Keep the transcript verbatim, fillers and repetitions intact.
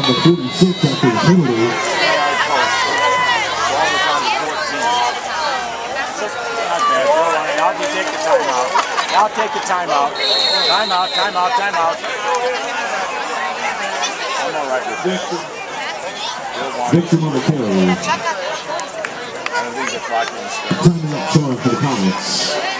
the forty-six after the penalty. Now you take the timeout. Now take the timeout. Timeout, timeout, timeout. I'm all right with this. Victim on the carry. I don't think the clock is Timing up showing for the Comets.